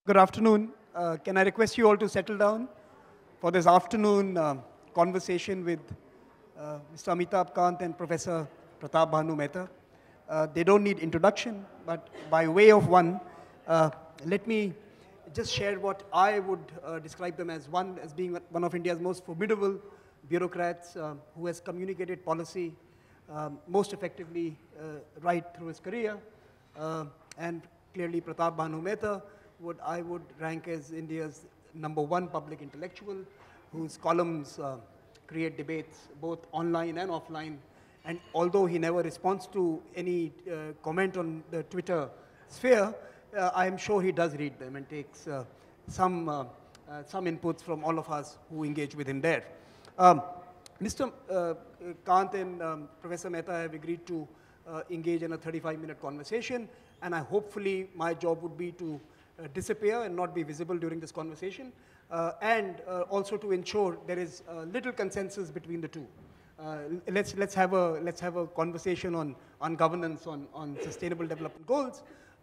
Good afternoon. Can I request you all to settle down for this afternoon conversation with Mr. Amitabh, Kant and Professor Pratap, Bhanu, Mehta. They don't need introduction, but by way of one, let me just share what I would describe them as as being one of India's most formidable bureaucrats who has communicated policy most effectively right through his career. And clearly Pratap Bhanu Mehta I would rank as India's #1 public intellectual whose columns create debates both online and offline. And although he never responds to any comment on the Twitter sphere, I am sure he does read them and takes some inputs from all of us who engage with him there. Mr. Kant and Professor Mehta have agreed to engage in a 35-minute conversation, and hopefully my job would be to disappear and not be visible during this conversation, and also to ensure there is little consensus between the two. Let's have a conversation on governance, on sustainable development goals.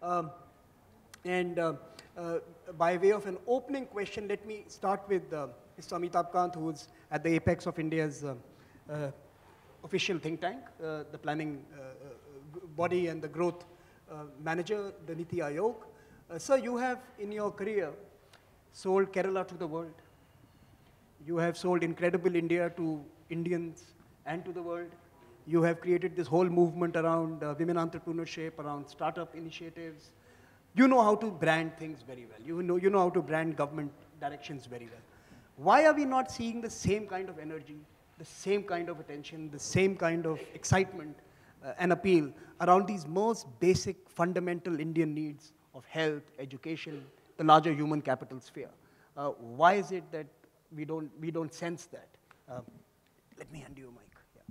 By way of an opening question, let me start with Mr. Amitabh Kant, who is at the apex of India's official think tank, the planning body and the growth manager, the Niti Aayog. Sir, you have in your career sold Kerala to the world. You have sold Incredible India to Indians and to the world. You have created this whole movement around women entrepreneurship, around startup initiatives. You know how to brand things very well. You know how to brand government directions very well. Why are we not seeing the same kind of energy, the same kind of attention, the same kind of excitement and appeal around these most basic fundamental Indian needs of health, education, the larger human capital sphere? Why is it that we don't sense that? Let me hand you a mic.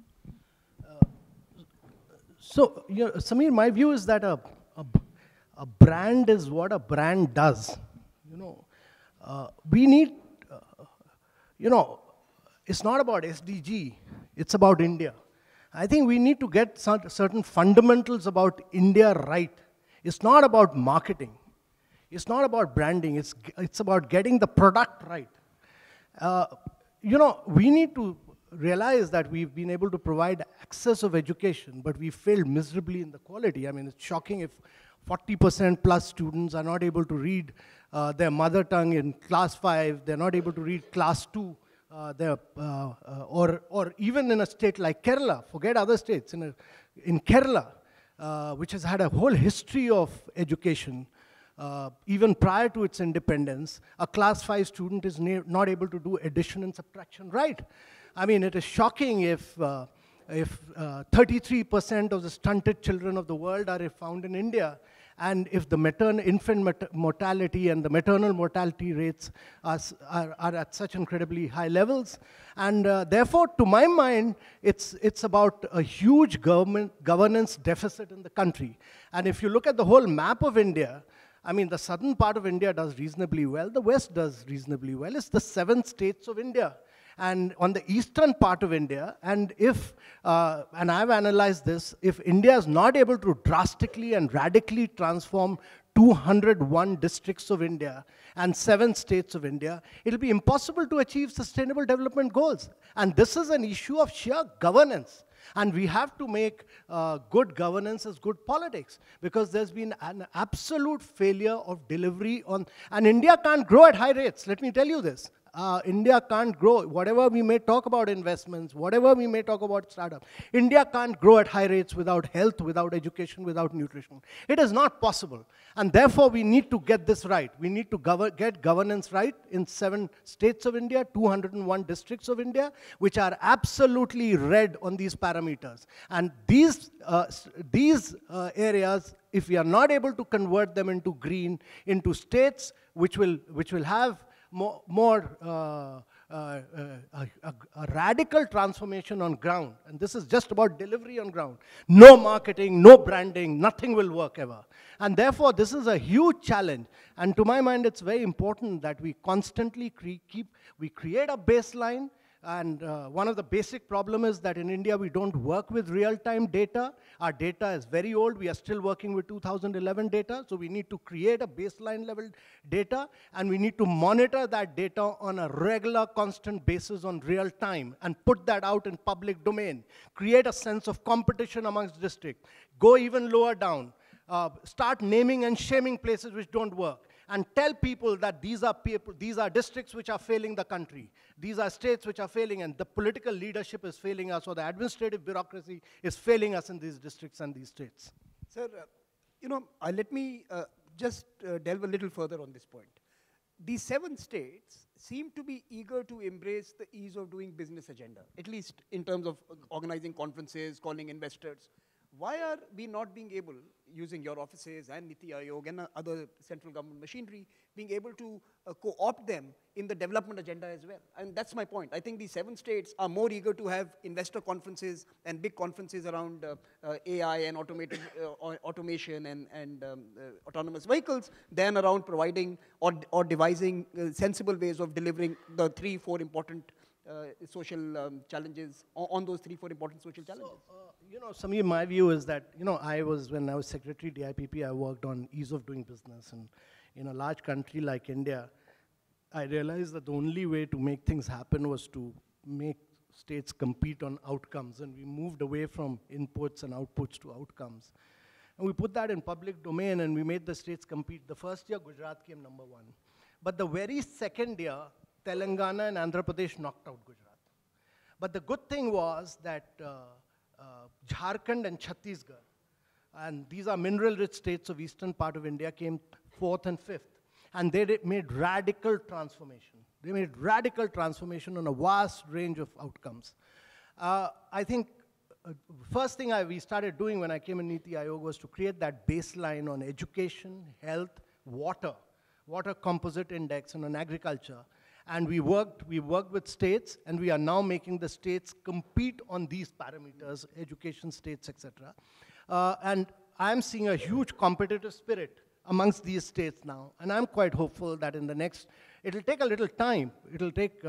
Yeah. Samir, my view is that a brand is what a brand does. We need, it's not about SDG, it's about India. I think we need to get certain fundamentals about India right. It's not about marketing. It's not about branding. It's about getting the product right. We need to realize that we've been able to provide access of education, but we failed miserably in the quality. I mean, it's shocking if 40% plus students are not able to read their mother tongue in class 5, they're not able to read class 2, or even in a state like Kerala, forget other states, in Kerala, which has had a whole history of education, even prior to its independence, a class 5 student is not able to do addition and subtraction right. I mean, it is shocking if 33% of the stunted children of the world are found in India, and if the infant mortality and the maternal mortality rates are at such incredibly high levels. And therefore, to my mind, it's about a huge governance deficit in the country. And if you look at the whole map of India, I mean, the southern part of India does reasonably well, the west does reasonably well. It's the 7 states of India. And on the eastern part of India, and and I've analyzed this, if India is not able to drastically and radically transform 201 districts of India and 7 states of India, it'll be impossible to achieve sustainable development goals. And this is an issue of sheer governance. And we have to make good governance as good politics, because there's been an absolute failure of delivery and India can't grow at high rates, let me tell you this. India can't grow. Whatever we may talk about investments, whatever we may talk about startup, India can't grow at high rates without health, without education, without nutrition. It is not possible. And therefore, we need to get this right. We need to get governance right in 7 states of India, 201 districts of India, which are absolutely red on these parameters. And these areas, if we are not able to convert them into green, into states which will have a radical transformation on ground, and this is just about delivery on ground. No marketing, no branding, nothing will work ever. And therefore, this is a huge challenge. And to my mind, it's very important that we constantly create a baseline, And one of the basic problems is that in India, we don't work with real-time data. Our data is very old. We are still working with 2011 data. So we need to create a baseline level data, and we need to monitor that data on a regular, constant basis on real time, and put that out in public domain. Create a sense of competition amongst districts. Go even lower down. Start naming and shaming places which don't work. And tell people that these are districts which are failing the country. These are states which are failing, and the political leadership is failing us, or the administrative bureaucracy is failing us in these districts and these states. Sir, let me just delve a little further on this point. These 7 states seem to be eager to embrace the ease of doing business agenda, at least in terms of organizing conferences, calling investors. Why are we not being able, using your offices and Niti Aayog and other central government machinery, being able to co-opt them in the development agenda as well? And that's my point. I think these 7 states are more eager to have investor conferences and big conferences around AI and automation and autonomous vehicles than around providing or devising sensible ways of delivering the 3-4 important social challenges, on those 3-4 important social challenges. So, Samir, my view is that, when I was secretary DIPP, I worked on ease of doing business. And in a large country like India, I realized that the only way to make things happen was to make states compete on outcomes. And we moved away from inputs and outputs to outcomes. And we put that in public domain, and we made the states compete. The first year, Gujarat came #1. But the very second year, Telangana and Andhra Pradesh knocked out Gujarat. But the good thing was that Jharkhand and Chhattisgarh, and these are mineral-rich states of eastern part of India, came 4th and 5th. And they made radical transformation. They made radical transformation on a vast range of outcomes. I think first thing we started doing when I came in Niti Aayog was to create that baseline on education, health, water composite index, and on agriculture. And we worked with states, and we are now making the states compete on these parameters, education states, etc. And I'm seeing a huge competitive spirit amongst these states now. And I'm quite hopeful that in the next, it'll take a little time. It'll take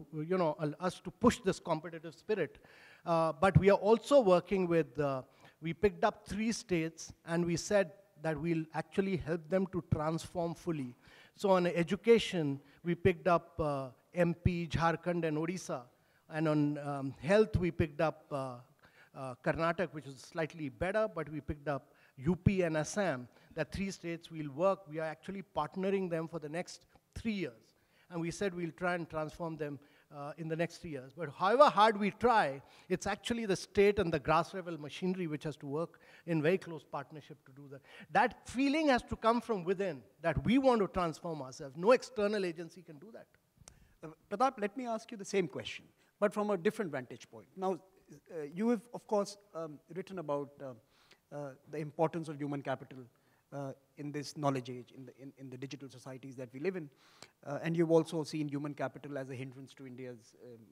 us to push this competitive spirit. But we are also working with, we picked up 3 states, and we said that we'll actually help them to transform fully. So on education, we picked up MP, Jharkhand, and Odisha. And on health, we picked up Karnataka, which is slightly better, but we picked up UP and Assam. That 3 states will work. We are actually partnering them for the next 3 years. And we said we'll try and transform them in the next 3 years. But however hard we try, it's actually the state and the grass-level machinery which has to work in very close partnership to do that. That feeling has to come from within, that we want to transform ourselves. No external agency can do that. Pratap, let me ask you the same question, but from a different vantage point. Now, you have, of course, written about the importance of human capital in this knowledge age, in the digital societies that we live in. And you've also seen human capital as a hindrance to India's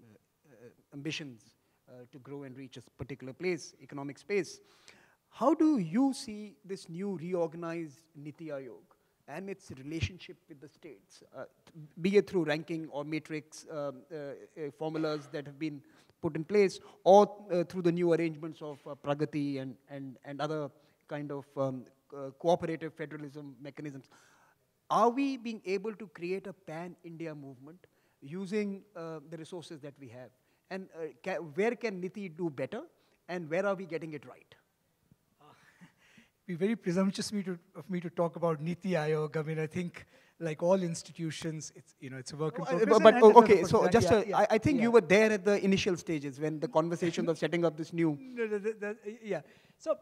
ambitions to grow and reach a particular place, economic space. How do you see this new reorganized Niti Aayog and its relationship with the states, be it through ranking or matrix formulas that have been put in place, or through the new arrangements of Pragati and other kind of cooperative federalism mechanisms? Are we being able to create a pan-India movement using the resources that we have? And where can Niti do better, and where are we getting it right? It'd be very presumptuous of me to talk about Niti Aayog. I mean, I think, like all institutions, it's a work in progress. But okay, so just I think you were there at the initial stages when the conversation of setting up this new. Yeah. So,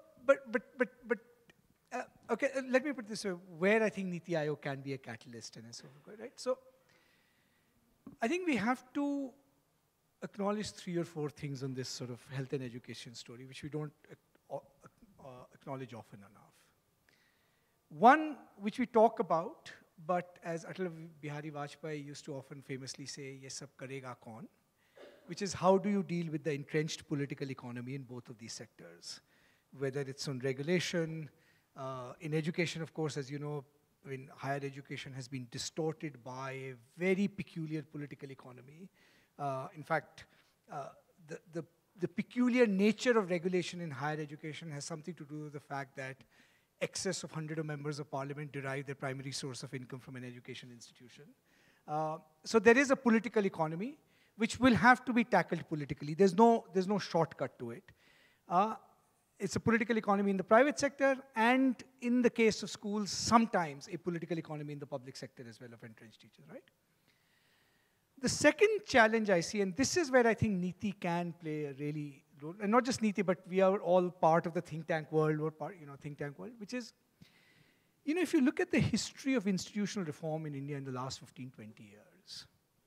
okay, let me put it this way: where I think Niti Aayog can be a catalyst and so forth, right? So, I think we have to acknowledge 3 or 4 things on this sort of health and education story, which we don't acknowledge often enough. One, which we talk about, but as Atal Bihari Vajpayee used to often famously say, "Ye sab karega kaun," which is how do you deal with the entrenched political economy in both of these sectors, whether it's on regulation, in education, of course, as you know, higher education has been distorted by a very peculiar political economy. In fact, the peculiar nature of regulation in higher education has something to do with the fact that excess of 100 of members of parliament derive their primary source of income from an education institution. So there is a political economy which will have to be tackled politically. There's no shortcut to it. It's a political economy in the private sector, and in the case of schools, sometimes a political economy in the public sector as well of entrenched teachers, right? The second challenge I see, and this is where I think Niti can play a really role, and not just Niti, but we are all part of the think tank world, or part, think tank world, which is, if you look at the history of institutional reform in India in the last 15, 20 years,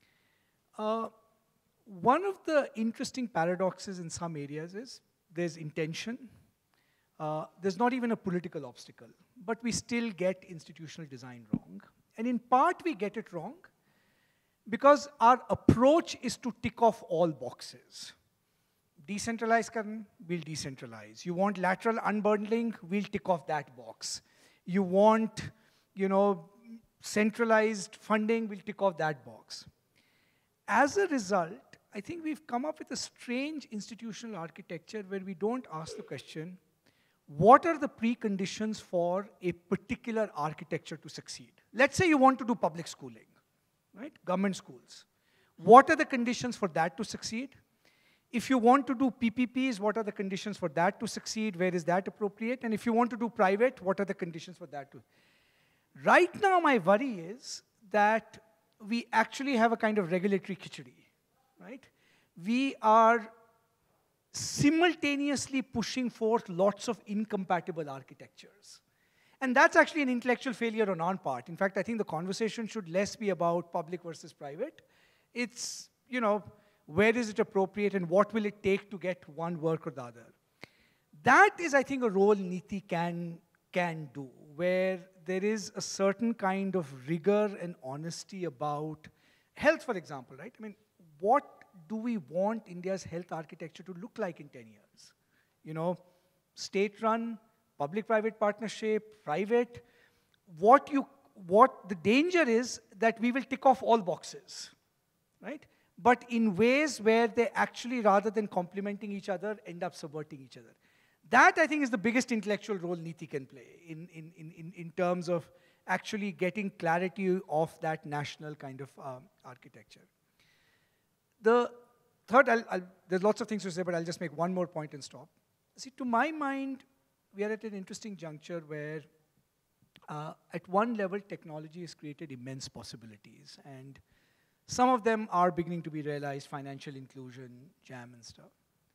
one of the interesting paradoxes in some areas is there's intention, there's not even a political obstacle, but we still get institutional design wrong. And in part, we get it wrong because our approach is to tick off all boxes. Decentralize karan, we'll decentralize. You want lateral unbundling, we'll tick off that box. You want, centralized funding, we'll tick off that box. As a result, I think we've come up with a strange institutional architecture where we don't ask the question, what are the preconditions for a particular architecture to succeed? Let's say you want to do public schooling, right? Government schools. What are the conditions for that to succeed? If you want to do PPPs, what are the conditions for that to succeed? Where is that appropriate? And if you want to do private, what are the conditions for that to? Right now, my worry is that we actually have a kind of regulatory khichdi, right? We are simultaneously pushing forth lots of incompatible architectures. And that's actually an intellectual failure on our part. In fact, I think the conversation should less be about public versus private. It's, where is it appropriate and what will it take to get one work or the other? That is, I think, a role Niti can do, where there is a certain kind of rigor and honesty about health, for example, right? I mean, what do we want India's health architecture to look like in 10 years? State-run, public-private partnership, private. What the danger is that we will tick off all boxes, right? But in ways where they actually, rather than complementing each other, end up subverting each other. That, I think, is the biggest intellectual role Niti can play in terms of actually getting clarity of that national kind of architecture. The third, there's lots of things to say, but I'll just make one more point and stop. See, to my mind, we are at an interesting juncture where at one level, technology has created immense possibilities. And some of them are beginning to be realized, financial inclusion, JAM and stuff.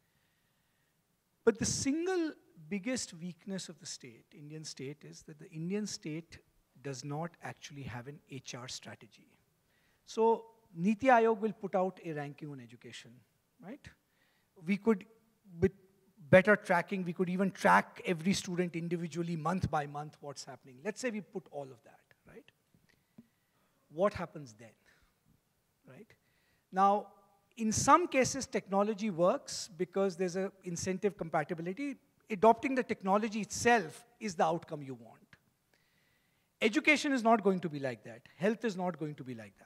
But the single biggest weakness of the state, Indian state, is that the Indian state does not actually have an HR strategy. So Niti Aayog will put out a ranking on education, right? We could, with better tracking, we could even track every student individually, month by month, what's happening. Let's say we put all of that, right? What happens then, right? Now, in some cases, technology works because there's an incentive compatibility. Adopting the technology itself is the outcome you want. Education is not going to be like that. Health is not going to be like that.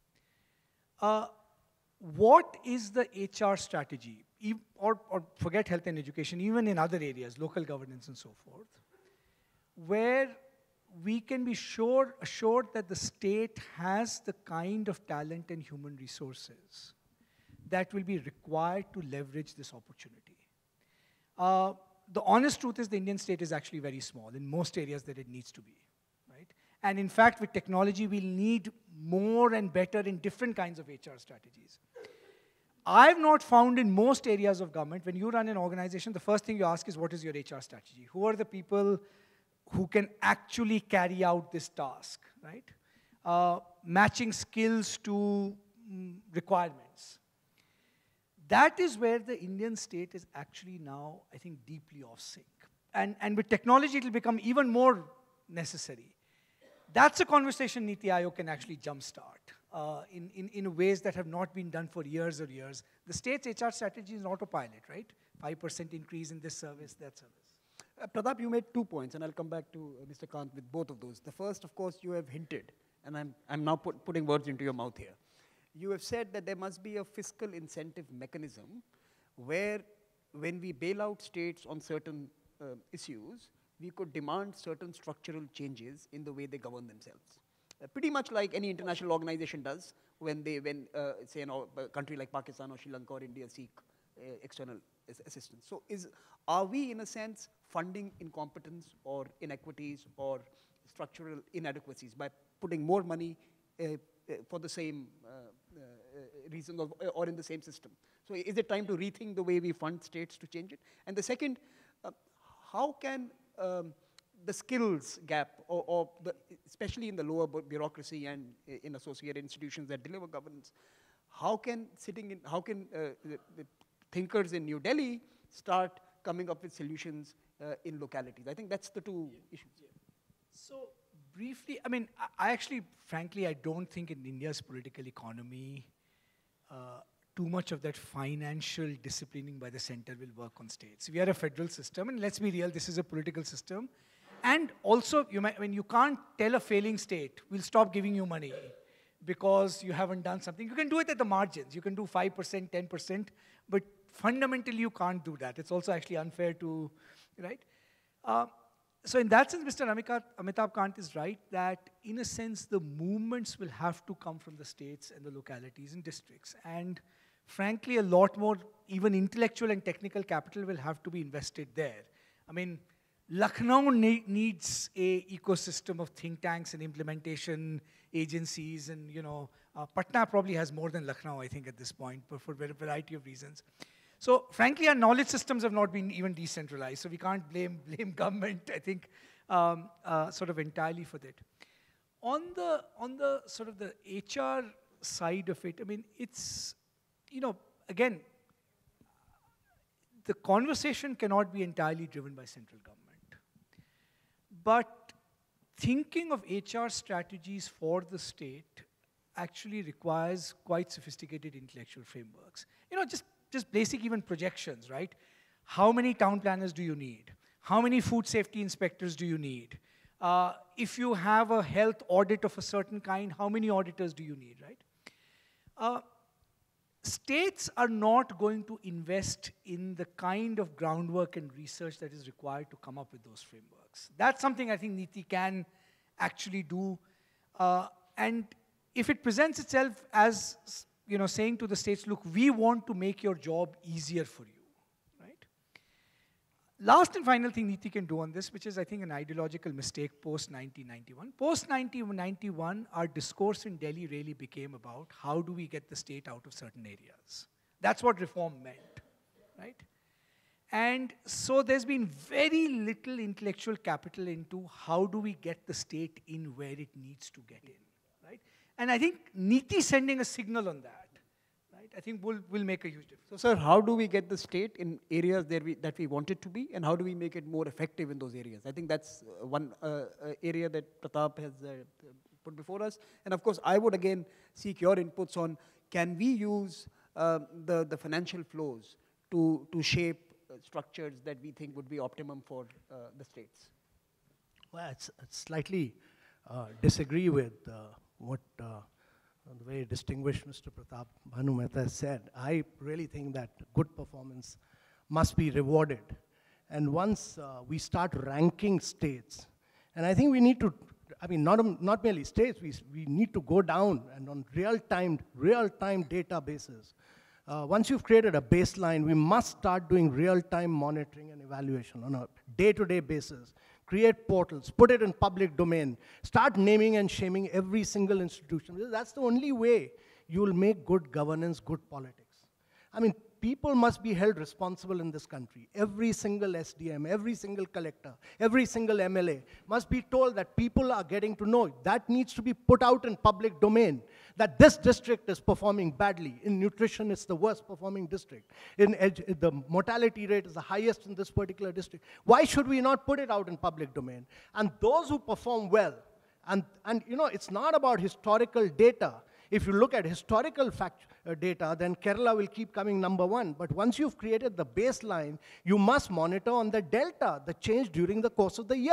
What is the HR strategy? Or forget health and education, even in other areas, local governance and so forth, where we can be assured that the state has the kind of talent and human resources that will be required to leverage this opportunity. The honest truth is the Indian state is actually very small in most areas that it needs to be, right? And in fact, with technology, we'll need more and better in different kinds of HR strategies. I've not found in most areas of government, when you run an organization, the first thing you ask is, what is your HR strategy? Who are the people who can actually carry out this task, right? Matching skills to requirements. That is where the Indian state is actually now, I think, deeply off sync. And with technology, it will become even more necessary. That's a conversation Niti Aayog can actually jumpstart in ways that have not been done for years or years. The state's HR strategy is an autopilot, right? 5% increase in this service, that service. Pratap, you made 2 points, and I'll come back to Mr. Kant with both of those. The first, of course, you have hinted, and I'm now putting words into your mouth here. you have said that there must be a fiscal incentive mechanism where when we bail out states on certain issues, we could demand certain structural changes in the way they govern themselves. Pretty much like any international organization does when say, a country like Pakistan or Sri Lanka or India seek external assistance. So are we, in a sense, funding incompetence or inequities or structural inadequacies by putting more money for the same reason or in the same system? So is it time to rethink the way we fund states to change it? And the second, how can the skills gap, especially in the lower bureaucracy and in associated institutions that deliver governance, how can the thinkers in New Delhi start coming up with solutions in localities? I think that's the two issues. Yeah. So briefly, I mean, I actually, frankly, I don't think in India's political economy, too much of that financial disciplining by the center will work on states. We are a federal system, and let's be real, this is a political system. And also, you can't tell a failing state, we'll stop giving you money because you haven't done something. You can do it at the margins. You can do 5%, 10%, but fundamentally you can't do that. It's also actually unfair to, right? So in that sense, Mr. Amitabh Kant is right that, in a sense, the movements will have to come from the states and the localities and districts. And frankly, a lot more, even intellectual and technical capital will have to be invested there. I mean, Lucknow needs a ecosystem of think tanks and implementation agencies, and Patna probably has more than Lucknow, I think, at this point, but for a variety of reasons. So frankly, our knowledge systems have not been even decentralized, so we can't blame government, I think, sort of entirely for that. On the sort of the HR side of it, I mean, it's, again, the conversation cannot be entirely driven by central government. But thinking of HR strategies for the state actually requires quite sophisticated intellectual frameworks. Just basic even projections, right? How many town planners do you need? How many food safety inspectors do you need? If you have a health audit of a certain kind, how many auditors do you need, right? States are not going to invest in the kind of groundwork and research that is required to come up with those frameworks. That's something I think Niti can actually do. And if it presents itself as, saying to the states, look, we want to make your job easier for you, right? Last and final thing Niti can do on this, which is, I think, an ideological mistake post-1991. Post-1991, our discourse in Delhi really became about how do we get the state out of certain areas. That's what reform meant, right? And so there's been very little intellectual capital into how do we get the state in where it needs to get in, right? And I think Niti sending a signal on that, right, I think will make a huge difference. So, sir, how do we get the state in areas that we want it to be, and how do we make it more effective in those areas? I think that's one area that Pratap has put before us. And of course, I would again seek your inputs on, can we use the financial flows to shape structures that we think would be optimum for the states? Well, it's slightly disagree with what the way distinguished Mr. Pratap Bhanu Mehta said. I really think that good performance must be rewarded. And once we start ranking states, and I think we need to, I mean, not merely states, we need to go down and on real-time databases. Once you've created a baseline, we must start doing real-time monitoring and evaluation on a day-to-day basis. Create portals, put it in public domain, start naming and shaming every single institution. That's the only way you will make good governance, good politics. I mean, people must be held responsible in this country. Every single SDM, every single collector, every single MLA must be told that people are getting to know. That needs to be put out in public domain, that this district is performing badly. In nutrition, it's the worst performing district. The mortality rate is the highest in this particular district. Why should we not put it out in public domain? And those who perform well, and it's not about historical data. If you look at historical data, then Kerala will keep coming #1. But once you've created the baseline, you must monitor on the delta, the change during the course of the year.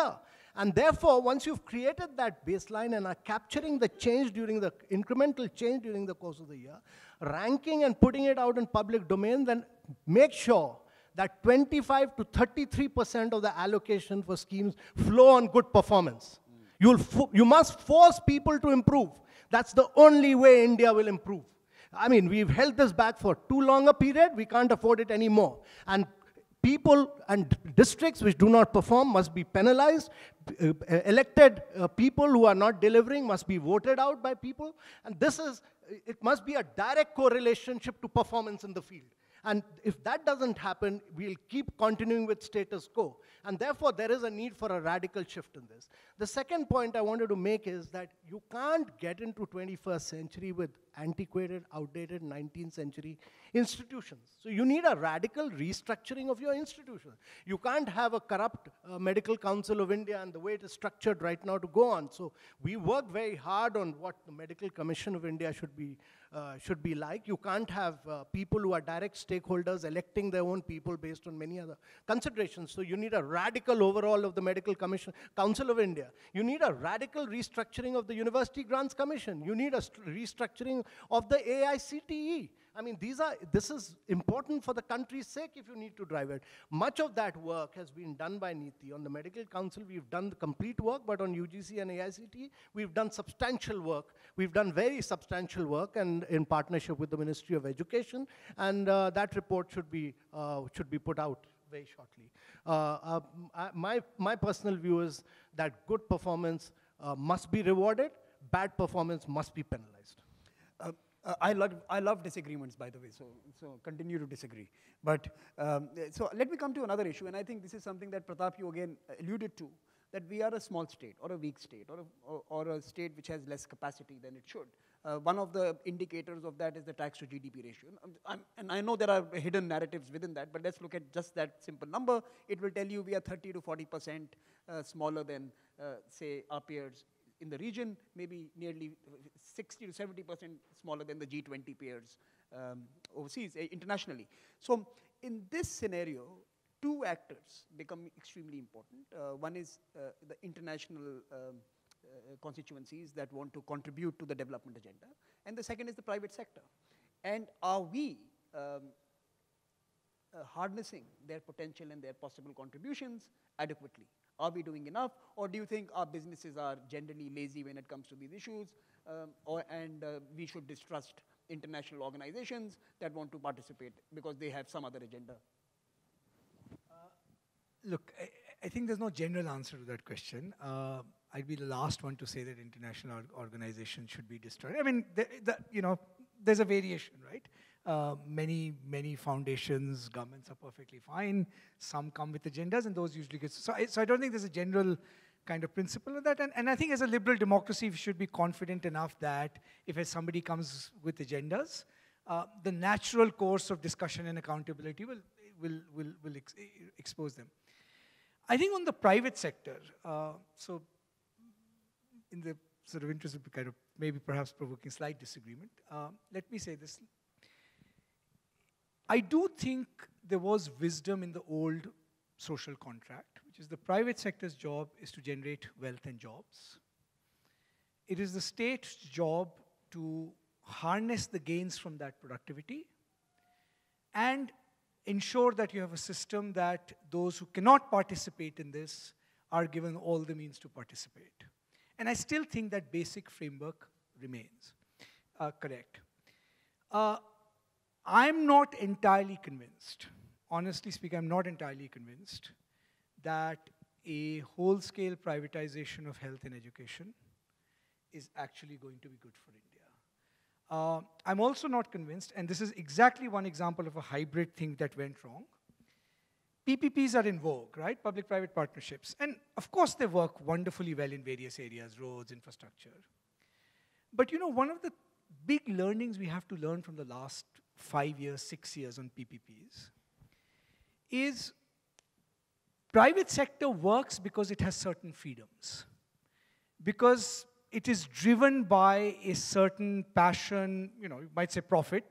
And therefore, once you've created that baseline and are capturing the change during the incremental change during the course of the year, ranking and putting it out in public domain, then make sure that 25 to 33% of the allocation for schemes flow on good performance. You must force people to improve. That's the only way India will improve. I mean, we've held this back for too long a period. We can't afford it anymore. And people and districts which do not perform must be penalized. Elected people who are not delivering must be voted out by people. And it must be a direct correlation to performance in the field. And if that doesn't happen, we'll keep continuing with status quo. And therefore, there is a need for a radical shift in this. The second point I wanted to make is that you can't get into 21st century with antiquated, outdated 19th century institutions. So you need a radical restructuring of your institutions. You can't have a corrupt Medical Council of India and the way it is structured right now to go on. So we work very hard on what the Medical Commission of India should be like. You can't have people who are direct stakeholders electing their own people based on many other considerations. So you need a radical overhaul of the Medical Council of India. You need a radical restructuring of the University Grants Commission. You need a restructuring of the AICTE. I mean, this is important for the country's sake if you need to drive it. Much of that work has been done by Niti. On the Medical Council, we've done the complete work, but on UGC and AICTE, we've done substantial work. We've done very substantial work, and in partnership with the Ministry of Education, and that report should be put out very shortly. My personal view is that good performance must be rewarded, bad performance must be penalized. I love disagreements, by the way, so continue to disagree. But so let me come to another issue, and I think this is something that Pratap, you again alluded to, that we are a small state, or a weak state, or a state which has less capacity than it should. One of the indicators of that is the tax to GDP ratio. And I know there are hidden narratives within that, but let's look at just that simple number. It will tell you we are 30 to 40% smaller than, say, our peers in the region, maybe nearly 60 to 70% smaller than the G20 peers overseas, internationally. So in this scenario, two actors become extremely important. One is the international constituencies that want to contribute to the development agenda, and the second is the private sector. And are we harnessing their potential and their possible contributions adequately? Are we doing enough, or do you think our businesses are generally lazy when it comes to these issues, and we should distrust international organizations that want to participate because they have some other agenda? Look, I think there's no general answer to that question. I'd be the last one to say that international organizations should be destroyed. I mean, there's a variation, right? Many foundations, governments are perfectly fine. Some come with agendas, and those usually get... So I don't think there's a general kind of principle of that. And I think as a liberal democracy, we should be confident enough that if somebody comes with agendas, the natural course of discussion and accountability will expose them. I think on the private sector, so in the sort of interest of kind of maybe perhaps provoking slight disagreement, let me say this. I do think there was wisdom in the old social contract, which is the private sector's job is to generate wealth and jobs. It is the state's job to harness the gains from that productivity and ensure that you have a system that those who cannot participate in this are given all the means to participate. And I still think that basic framework remains correct. I'm not entirely convinced, honestly speaking, I'm not entirely convinced that a whole-scale privatization of health and education is actually going to be good for India. I'm also not convinced, and this is exactly one example of a hybrid thing that went wrong. PPPs are in vogue, right? Public-private partnerships. And of course, they work wonderfully well in various areas, roads, infrastructure. But one of the big learnings we have to learn from the last 5 years, 6 years on PPPs is private sector works because it has certain freedoms. Because it is driven by a certain passion, you might say profit.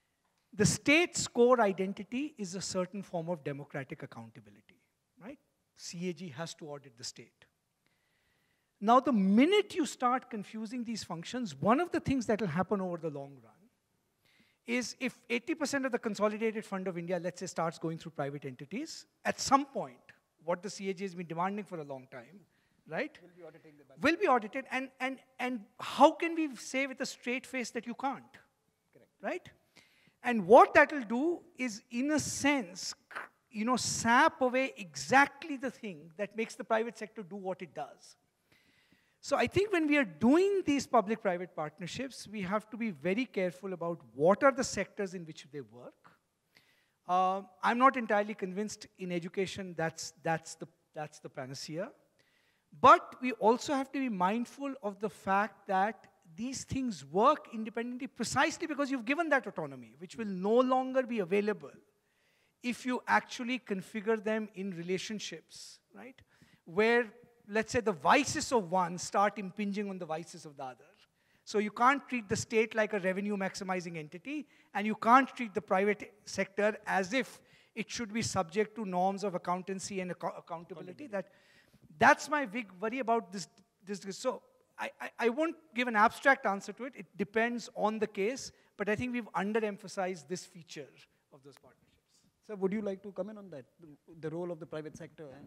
The state's core identity is a certain form of democratic accountability, right? CAG has to audit the state. Now, the minute you start confusing these functions, one of the things that will happen over the long run is if 80% of the consolidated fund of India, let's say, starts going through private entities, at some point, what the CAG has been demanding for a long time, right? Will be auditing the balance. Will be audited, and how can we say with a straight face that you can't? Correct. Right? And what that will do is, in a sense, sap away exactly the thing that makes the private sector do what it does. So I think when we are doing these public-private partnerships, we have to be very careful about what are the sectors in which they work. I'm not entirely convinced in education that's the panacea. But we also have to be mindful of the fact that these things work independently precisely because you've given that autonomy, which will no longer be available if you actually configure them in relationships, right? Where, let's say, the vices of one start impinging on the vices of the other. So you can't treat the state like a revenue maximizing entity, and you can't treat the private sector as if it should be subject to norms of accountancy and accountability. That's my big worry about this. So I won't give an abstract answer to it. It depends on the case, but I think we've underemphasized this feature of those partnerships. So would you like to comment on that, the role of the private sector? And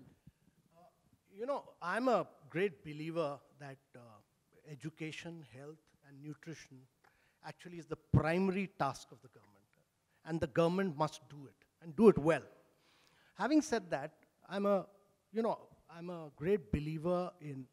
I'm a great believer that education, health, and nutrition actually is the primary task of the government. And the government must do it, and do it well. Having said that, I'm a great believer in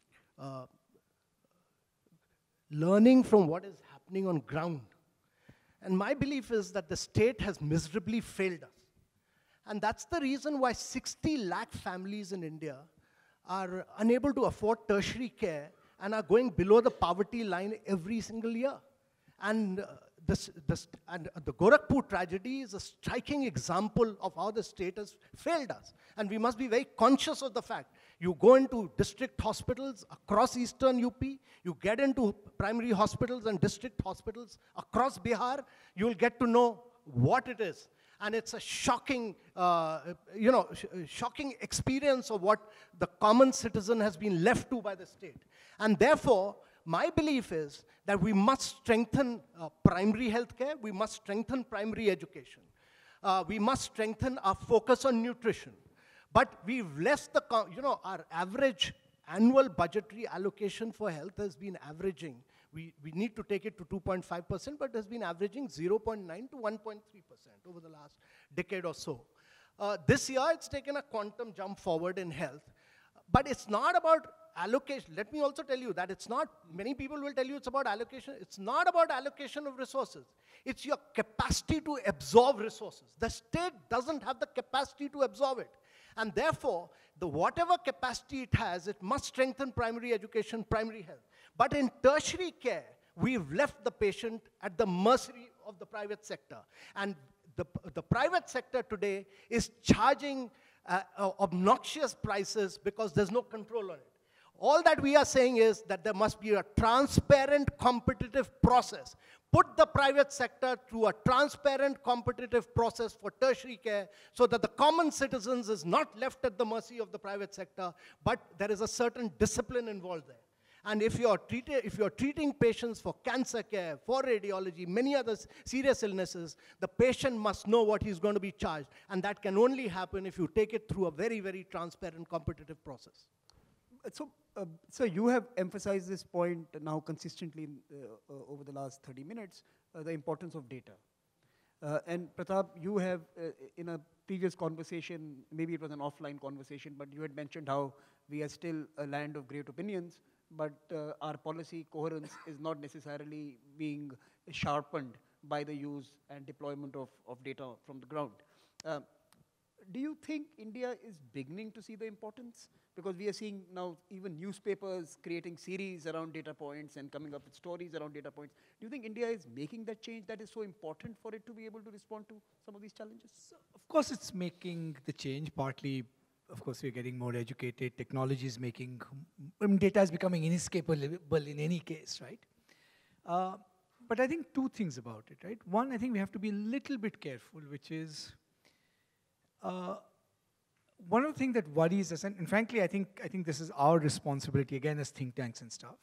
learning from what is happening on ground. And my belief is that the state has miserably failed us. And that's the reason why 60 lakh families in India are unable to afford tertiary care and are going below the poverty line every single year. And the Gorakhpur tragedy is a striking example of how the state has failed us. And we must be very conscious of the fact. You go into district hospitals across eastern UP, you get into primary hospitals and district hospitals across Bihar, you'll get to know what it is. And it's a shocking, shocking experience of what the common citizen has been left to by the state. And therefore, my belief is that we must strengthen primary healthcare, we must strengthen primary education, we must strengthen our focus on nutrition. But we've left our average annual budgetary allocation for health has been averaging. We need to take it to 2.5%, but it has been averaging 0.9 to 1.3% over the last decade or so. This year, it's taken a quantum jump forward in health. But it's not about allocation. Let me also tell you that it's not, many people will tell you it's about allocation. It's not about allocation of resources. It's your capacity to absorb resources. The state doesn't have the capacity to absorb it. And therefore, whatever capacity it has, it must strengthen primary education, primary health. But in tertiary care, we've left the patient at the mercy of the private sector. And the private sector today is charging obnoxious prices because there's no control on it. All that we are saying is that there must be a transparent, competitive process. Put the private sector through a transparent, competitive process for tertiary care so that the common citizens is not left at the mercy of the private sector, but there is a certain discipline involved there. And if you're treating patients for cancer care, for radiology, many other serious illnesses, the patient must know what he's going to be charged. And that can only happen if you take it through a very, very transparent, competitive process. So you have emphasized this point now consistently over the last 30 minutes, the importance of data. And Pratap, you have, in a previous conversation, maybe it was an offline conversation, but you had mentioned how we are still a land of great opinions, but our policy coherence is not necessarily being sharpened by the use and deployment of data from the ground. Do you think India is beginning to see the importance? Because we are seeing now even newspapers creating series around data points and coming up with stories around data points. Do you think India is making that change that is so important for it to be able to respond to some of these challenges? So, of course, it's making the change. Partly, of course, we're getting more educated. Technology is making, data is becoming inescapable in any case, right? But I think two things about it, right? One, I think we have to be a little bit careful, which is, one of the things that worries us, and frankly, I think this is our responsibility, again, as think tanks and stuff.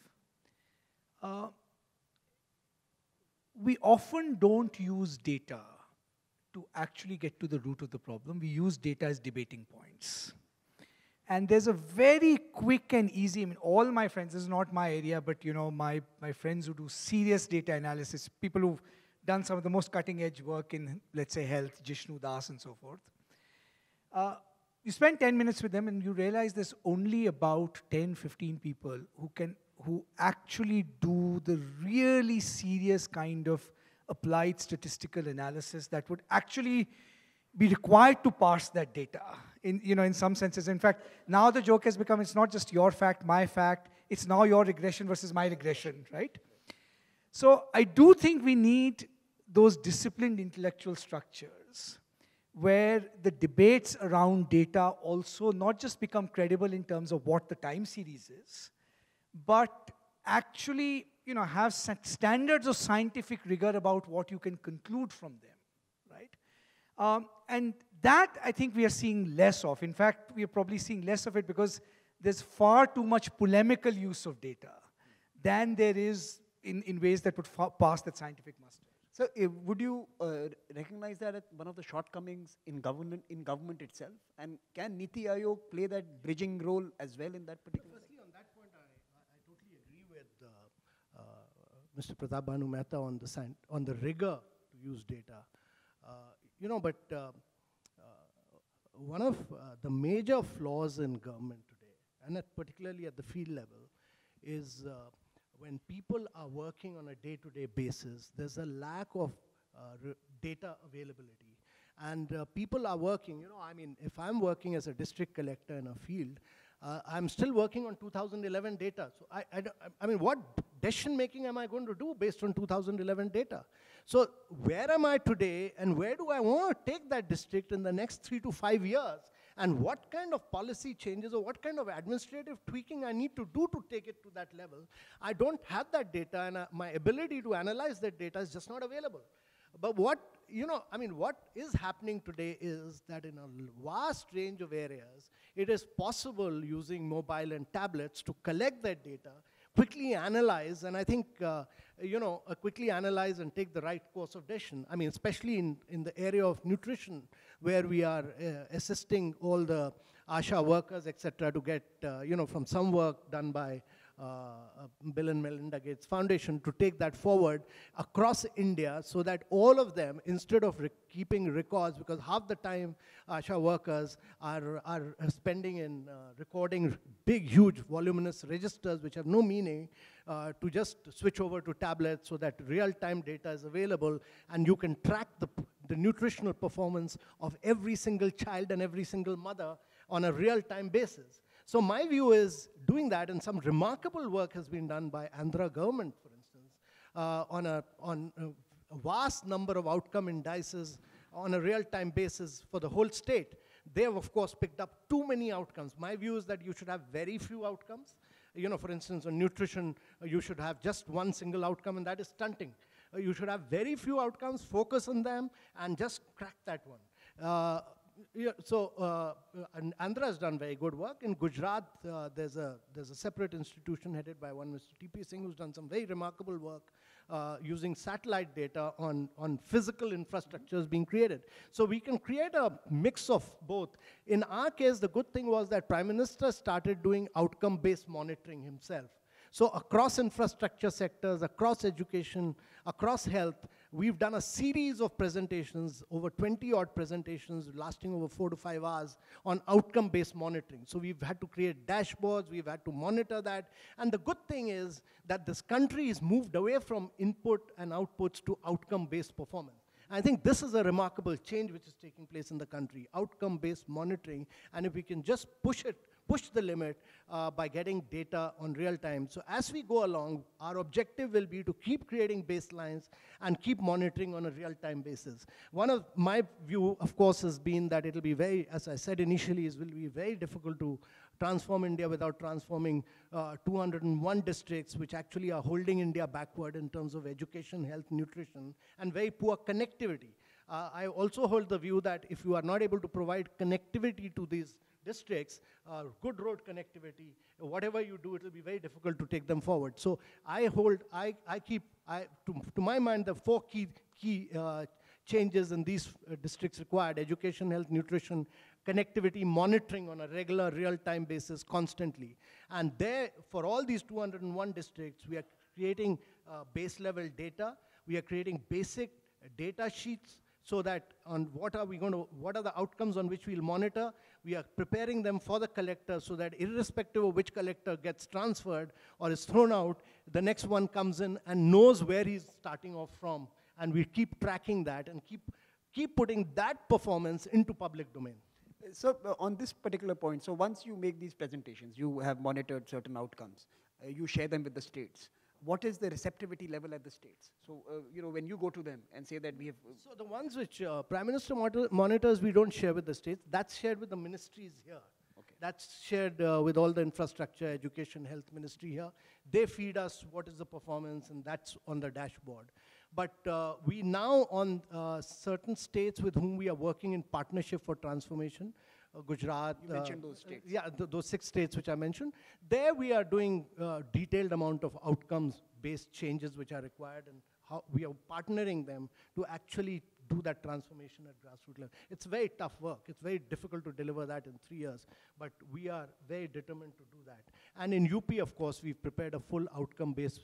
We often don't use data to actually get to the root of the problem. We use data as debating points. And there's a very quick and easy, I mean, all my friends, this is not my area, but my friends who do serious data analysis, people who've done some of the most cutting edge work in, let's say, health, Jishnu Das and so forth. You spend 10 minutes with them and you realize there's only about 10, 15 people who actually do the really serious kind of applied statistical analysis that would actually be required to parse that data in some senses. In fact, now the joke has become, it's not just your fact, my fact, it's now your regression versus my regression, right? So I do think we need those disciplined intellectual structures where the debates around data also not just become credible in terms of what the time series is, but actually have standards of scientific rigor about what you can conclude from them, right? And that, I think, we are seeing less of. In fact, we are probably seeing less of it because there's far too much polemical use of data than there is in ways that would pass that scientific muster. So would you recognize that as one of the shortcomings in government itself? And can Niti Aayog play that bridging role as well in that particular Firstly, on that point, I totally agree with Mr. Pratap Bhanu Mehta on the rigor to use data. But one of the major flaws in government today, and particularly at the field level, is when people are working on a day-to-day basis, there's a lack of data availability. And people are working, if I'm working as a district collector in a field, I'm still working on 2011 data. So what decision making am I going to do based on 2011 data? So where am I today, and where do I want to take that district in the next 3 to 5 years? And what kind of policy changes or what kind of administrative tweaking I need to do to take it to that level? I don't have that data, and my ability to analyze that data is just not available. But what is happening today is that in a vast range of areas, it is possible using mobile and tablets to collect that data, quickly analyze, and I think, quickly analyze and take the right course of decision. Especially in the area of nutrition, where we are assisting all the ASHA workers, etc., to get, from some work done by Bill and Melinda Gates Foundation to take that forward across India so that all of them, instead of keeping records, because half the time ASHA workers are spending in recording big, huge, voluminous registers which have no meaning, to just switch over to tablets so that real-time data is available and you can track the nutritional performance of every single child and every single mother on a real-time basis. So my view is doing that, and some remarkable work has been done by Andhra government, for instance, on a vast number of outcome indices on a real-time basis for the whole state. They have, of course, picked up too many outcomes. My view is that you should have very few outcomes. For instance, on nutrition, you should have just one single outcome, and that is stunting. You should have very few outcomes, focus on them, and just crack that one. And Andhra has done very good work. In Gujarat, there's a separate institution headed by one Mr. T.P. Singh, who's done some very remarkable work using satellite data on physical infrastructures being created. So we can create a mix of both. In our case, the good thing was that Prime Minister started doing outcome-based monitoring himself. So across infrastructure sectors, across education, across health, we've done a series of presentations, over 20-odd presentations lasting over 4 to 5 hours on outcome-based monitoring. So we've had to create dashboards, we've had to monitor that. And the good thing is that this country has moved away from input and outputs to outcome-based performance. I think this is a remarkable change which is taking place in the country, outcome-based monitoring. And if we can just push the limit by getting data on real time. So as we go along, our objective will be to keep creating baselines and keep monitoring on a real-time basis. One of my view, of course, has been that it'll be very, as I said initially, it will be very difficult to transform India without transforming 201 districts, which actually are holding India backward in terms of education, health, nutrition, and very poor connectivity. I also hold the view that if you are not able to provide connectivity to these districts, good road connectivity, whatever you do, it will be very difficult to take them forward. So to my mind, the four key changes in these districts required: education, health, nutrition, connectivity, monitoring on a regular, real-time basis constantly. And there, for all these 201 districts, we are creating base-level data. We are creating basic data sheets so that on what are the outcomes on which we'll monitor. We are preparing them for the collector so that irrespective of which collector gets transferred or is thrown out, the next one comes in and knows where he's starting off from. And we keep tracking that and keep putting that performance into public domain. So on this particular point, so once you make these presentations, you have monitored certain outcomes, you share them with the states. What is the receptivity level at the states? So, when you go to them and say that we have... So the ones which Prime Minister monitors, we don't share with the states. That's shared with the ministries here. Okay. That's shared with all the infrastructure, education, health ministry here. They feed us what is the performance, and that's on the dashboard. But we now, on certain states with whom we are working in partnership for transformation, Gujarat. You mentioned those states. Yeah, those 6 states which I mentioned. There we are doing detailed amount of outcomes-based changes which are required, and how we are partnering them to actually do that transformation at grassroots level. It's very tough work. It's very difficult to deliver that in 3 years, but we are very determined to do that. And in UP, of course, we've prepared a full outcome-based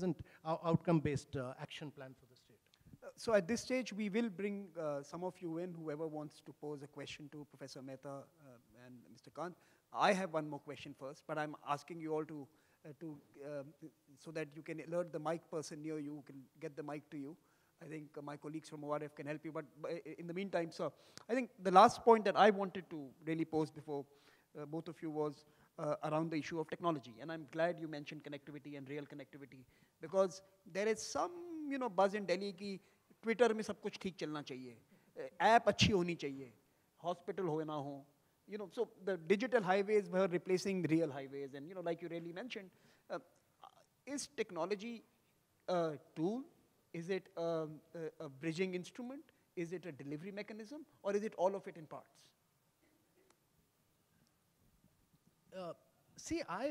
action plan for the state. So at this stage, we will bring some of you in, whoever wants to pose a question to Professor Mehta and Mr. Kant. I have one more question first, but I'm asking you all to so that you can alert the mic person near you, can get the mic to you. I think my colleagues from ORF can help you, but in the meantime, sir, I think the last point that I wanted to really pose before both of you was around the issue of technology. And I'm glad you mentioned connectivity and real connectivity, because there is some, buzz in Delhi ki Twitter में सब कुछ ठीक चलना चाहिए, app अच्छी होनी चाहिए, hospital हो ना हो, so the digital highways were replacing the real highways, and like you really mentioned, is technology a tool? Is it a bridging instrument? Is it a delivery mechanism? Or is it all of it in parts? See, I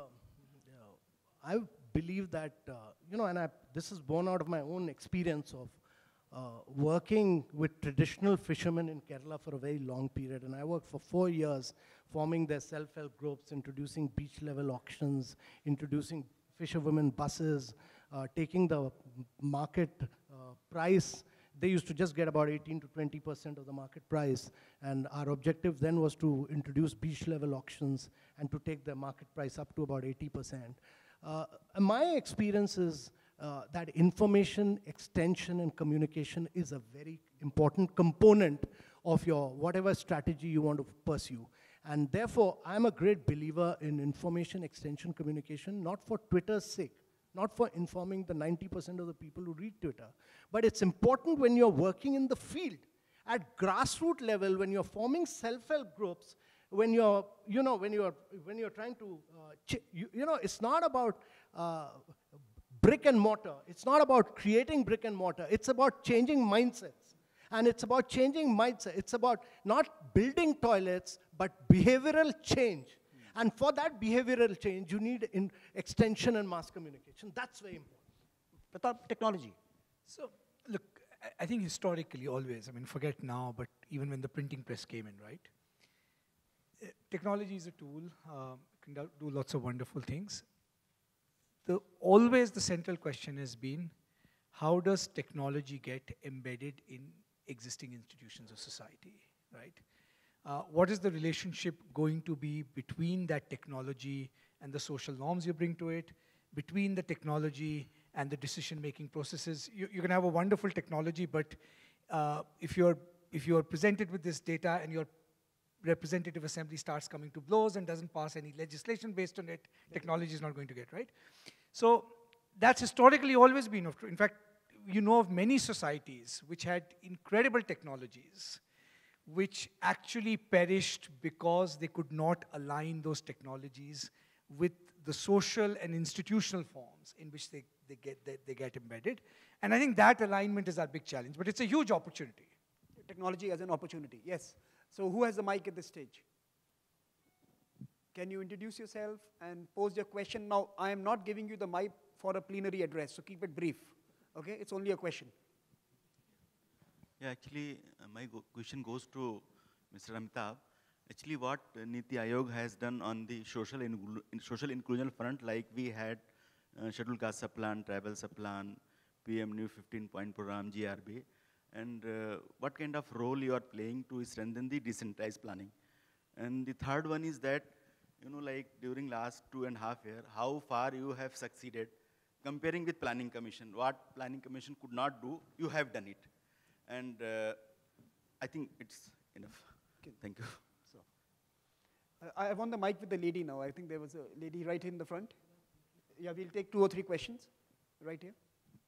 believe that, and this is born out of my own experience of working with traditional fishermen in Kerala for a very long period. And I worked for 4 years forming their self-help groups, introducing beach-level auctions, introducing fisherwomen buses, taking the market price. They used to just get about 18 to 20% of the market price. And our objective then was to introduce beach-level auctions and to take the market price up to about 80%. My experience is that information, extension, and communication is a very important component of your whatever strategy you want to pursue. And therefore, I'm a great believer in information, extension, communication, not for Twitter's sake, not for informing the 90% of the people who read Twitter, but it's important when you're working in the field. At grassroots level, when you're forming self-help groups, when you're trying to, it's not about brick and mortar. It's not about creating brick and mortar. It's about changing mindsets. And it's about changing mindset. It's about not building toilets, but behavioral change. And for that behavioral change, you need extension and mass communication. That's very important. Pratap, technology. So, look, I think historically always, forget now, but even when the printing press came in, right? Technology is a tool, can do lots of wonderful things. Always the central question has been, how does technology get embedded in existing institutions of society, right? What is the relationship going to be between that technology and the social norms you bring to it, between the technology and the decision-making processes? You can have a wonderful technology, but if you're presented with this data and your representative assembly starts coming to blows and doesn't pass any legislation based on it, technology is not going to get right. So that's historically always been true. In fact, you know of many societies which had incredible technologies which actually perished because they could not align those technologies with the social and institutional forms in which they get embedded. And I think that alignment is our big challenge, but it's a huge opportunity. technology as an opportunity. Yes. So who has the mic at this stage? Can you introduce yourself and pose your question? Now, I am not giving you the mic for a plenary address, so keep it brief. Okay? It's only a question. Yeah, actually, my question goes to Mr. Amitabh. Actually, what Niti Aayog has done on the social inclusion front, like we had scheduled caste plan, tribal plan, PM New 15-point program, GRB, and what kind of role you are playing to strengthen the decentralized planning? And the third one is that, you know, like during last 2.5 years, how far you have succeeded comparing with Planning Commission. What Planning Commission could not do, you have done it. And I think it's enough. Okay. Thank you. So, I want the mic with the lady now. I think there was a lady right in the front. Yeah, we'll take 2 or 3 questions. Right here.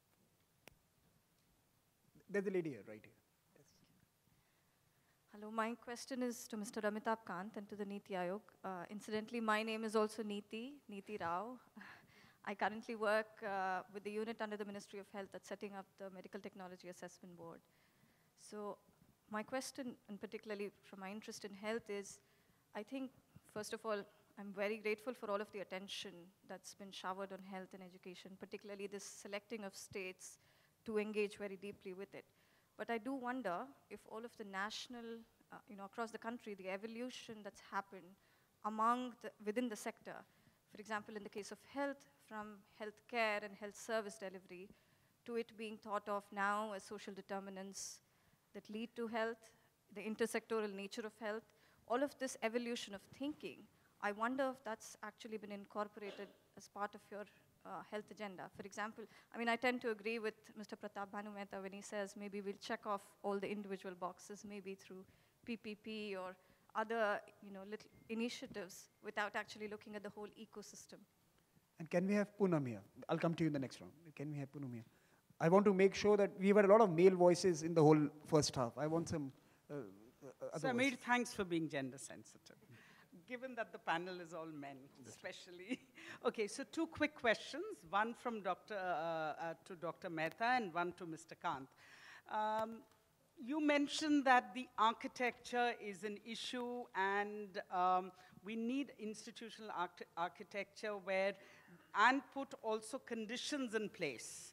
There's a lady here, right here. Yes. Hello, my question is to Mr. Amitabh Kant and to the Niti Aayog. Incidentally, my name is also Niti Rao. I currently work with the unit under the Ministry of Health that's setting up the Medical Technology Assessment Board. So my question, and particularly from my interest in health, is I think, first of all, I'm very grateful for all of the attention that's been showered on health and education, particularly this selecting of states to engage very deeply with it. But I do wonder if all of the national, across the country, the evolution that's happened within the sector, for example, in the case of health, from healthcare and health service delivery to it being thought of now as social determinants that lead to health, the intersectoral nature of health, all of this evolution of thinking, I wonder if that's actually been incorporated as part of your health agenda. For example, I tend to agree with Mr. Pratap Bhanu Mehta when he says maybe we'll check off all the individual boxes, maybe through PPP or other little initiatives without actually looking at the whole ecosystem. And can we have Poonam here? I'll come to you in the next round. Can we have Poonam here? I want to make sure that we've had a lot of male voices in the whole first half. I want some other Samir, voices. thanks for being gender sensitive. Given that the panel is all men, especially. Okay, so 2 quick questions, one from to Dr. Mehta and one to Mr. Kant. You mentioned that the architecture is an issue and we need institutional architecture and put also conditions in place.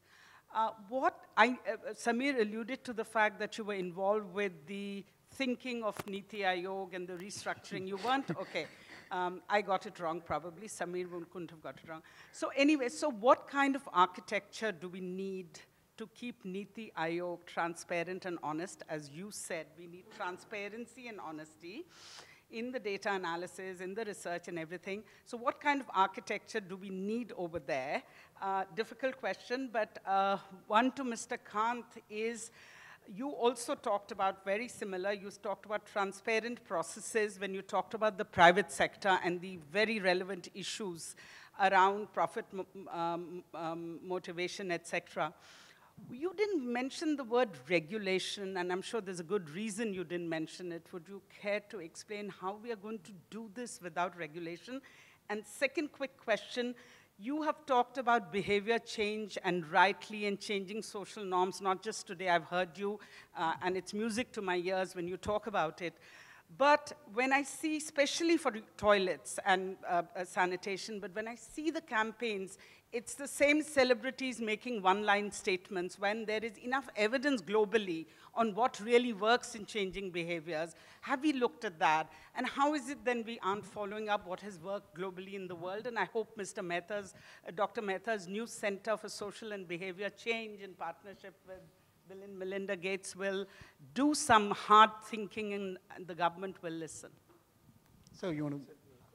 Samir alluded to the fact that you were involved with the thinking of Niti Aayog and the restructuring. You weren't? Okay. I got it wrong probably. Samir couldn't have got it wrong. So anyway, so what kind of architecture do we need to keep Niti Aayog transparent and honest? As you said, we need transparency and honesty in the data analysis, in the research and everything. So what kind of architecture do we need over there? Difficult question, but one to Mr. Kant is, you also talked about very similar, you talked about transparent processes when you talked about the private sector and the very relevant issues around profit motivation, etc. You didn't mention the word regulation, and I'm sure there's a good reason you didn't mention it. Would you care to explain how we are going to do this without regulation? And second quick question, you have talked about behavior change and rightly and changing social norms, not just today. I've heard you, and it's music to my ears when you talk about it. But when I see, especially for toilets and sanitation, but when I see the campaigns, it's the same celebrities making one-line statements when there is enough evidence globally on what really works in changing behaviors. Have we looked at that? And how is it then we aren't following up what has worked globally in the world? And I hope Dr. Mehta's new Center for Social and Behavior Change in partnership with Bill and Melinda Gates will do some hard thinking and the government will listen. So you want to...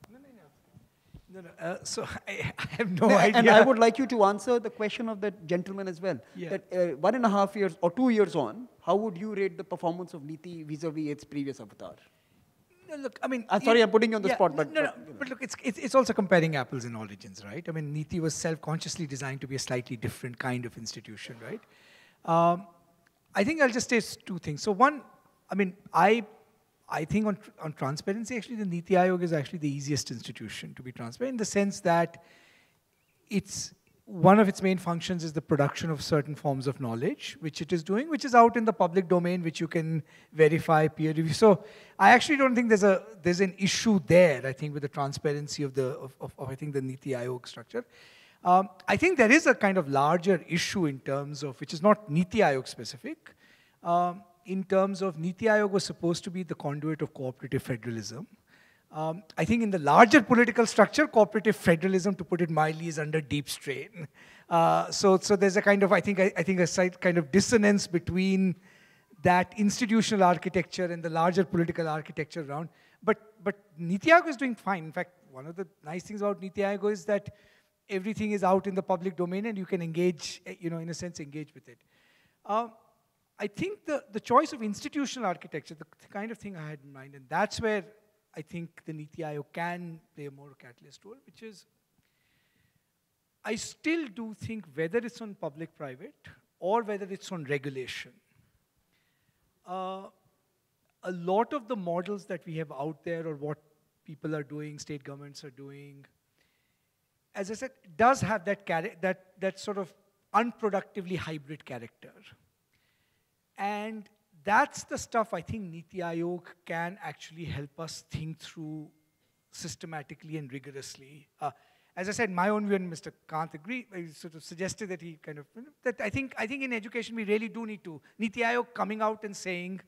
So I have no idea. And I would like you to answer the question of that gentleman as well. Yeah. That 1.5 years or 2 years on, how would you rate the performance of Niti vis-a-vis its previous avatar? No, look, sorry, I'm putting you on the spot, but... But look, it's also comparing apples and oranges, right? Niti was self-consciously designed to be a slightly different kind of institution, right? I think I'll just say 2 things. So one, I think on transparency, actually, the Niti Aayog is actually the easiest institution to be transparent in the sense that one of its main functions is the production of certain forms of knowledge, which it is doing, which is out in the public domain, which you can verify, peer review. So I actually don't think there's an issue there, I think, with the transparency of I think, the Niti Aayog structure. I think there is a kind of larger issue in terms of, which is not Niti Aayog specific, in terms of Niti Aayog was supposed to be the conduit of cooperative federalism. I think in the larger political structure, cooperative federalism, to put it mildly, is under deep strain. So there's a kind of, I think a slight kind of dissonance between that institutional architecture and the larger political architecture around. But Niti Aayog is doing fine. In fact, one of the nice things about Niti Aayog is that everything is out in the public domain and you can engage, in a sense, engage with it. I think the choice of institutional architecture, the kind of thing I had in mind, and that's where I think the Niti Aayog can play a more catalyst role, which is, I still do think whether it's on public-private or whether it's on regulation, a lot of the models that we have out there or what people are doing, state governments are doing, as I said, does have that sort of unproductively hybrid character. And that's the stuff I think Niti Aayog can actually help us think through systematically and rigorously. As I said, my own view, and Mr. Kant agreed, sort of suggested that he kind of, that I think in education we really do need to, Niti Aayog coming out and saying,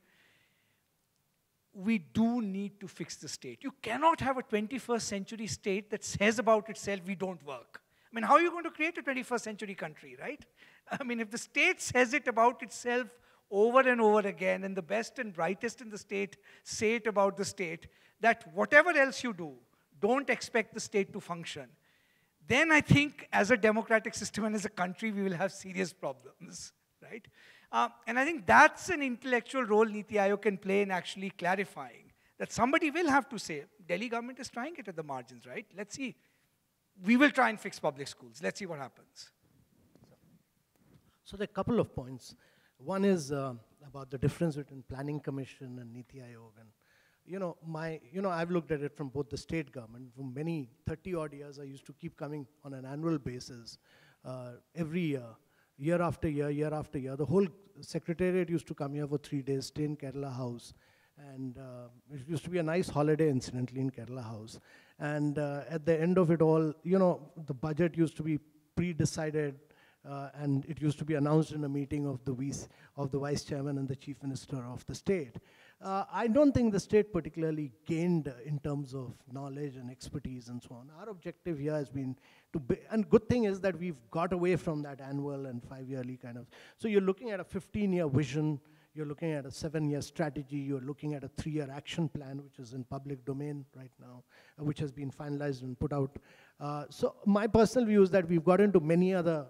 we do need to fix the state. You cannot have a 21st century state that says about itself, we don't work. I mean, how are you going to create a 21st century country, right? I mean, if the state says it about itself over and over again, and the best and brightest in the state say it about the state, that whatever else you do, don't expect the state to function, then I think as a democratic system and as a country, we will have serious problems, right? And I think that's an intellectual role Niti Aayog can play in actually clarifying that somebody will have to say, Delhi government is trying it at the margins, right? Let's see. We will try and fix public schools. Let's see what happens. So there are a couple of points. One is about the difference between Planning Commission and Niti Aayog. And I've looked at it from both the state government. For many 30-odd years, I used to keep coming on an annual basis every year after year after year. The whole secretariat used to come here for 3 days, stay in Kerala House. And it used to be a nice holiday, incidentally, in Kerala House. And at the end of it all, the budget used to be pre-decided. And it used to be announced in a meeting of the vice chairman and the chief minister of the state. I don't think the state particularly gained in terms of knowledge and expertise and so on. Our objective here has been and good thing is that we've got away from that annual and 5-yearly kind of. So you're looking at a 15-year vision, you're looking at a 7-year strategy, you're looking at a 3-year action plan, which is in public domain right now, which has been finalized and put out. So my personal view is that we've got into many other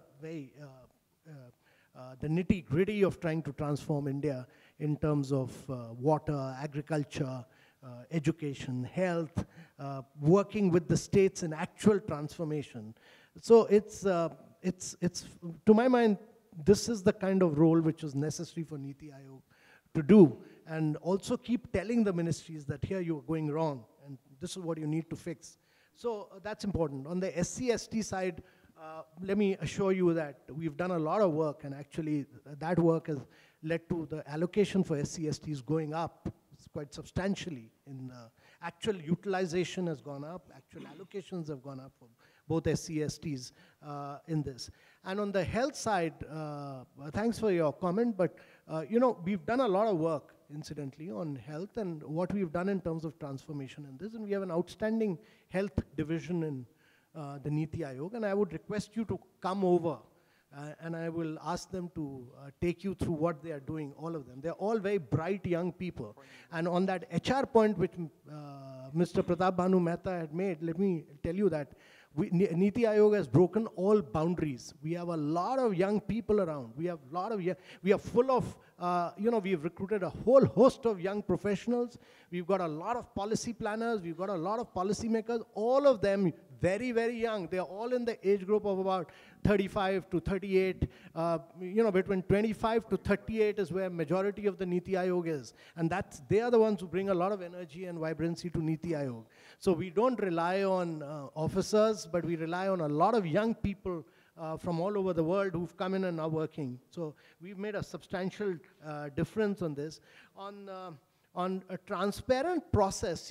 the nitty-gritty of trying to transform India in terms of water, agriculture, education, health, working with the states in actual transformation. So it's to my mind, this is the kind of role which is necessary for Niti Aayog to do, and also keep telling the ministries that here you are going wrong, and this is what you need to fix. So that's important. On the SC/ST side, let me assure you that we've done a lot of work, and actually that work has led to the allocation for SC/STs going up quite substantially. In actual utilization has gone up, actual allocations have gone up for both SC/STs in this. And on the health side, thanks for your comment, but we've done a lot of work, incidentally, on health and what we've done in terms of transformation in this, and we have an outstanding health division in the Niti Aayog, and I would request you to come over and I will ask them to take you through what they are doing, all of them. They're all very bright young people. And on that HR point which Mr. Pratap Bhanu Mehta had made, let me tell you that Niti Aayog has broken all boundaries. We have a lot of young people around. We have a lot of we are full of, we've recruited a whole host of young professionals. We've got a lot of policy planners. We've got a lot of policy makers, all of them very, very young. They're all in the age group of about 35 to 38. Between 25 to 38 is where majority of the Niti Aayog is. And they are the ones who bring a lot of energy and vibrancy to Niti Aayog. So we don't rely on officers, but we rely on a lot of young people from all over the world who've come in and are working. So we've made a substantial difference on this. On a transparent process,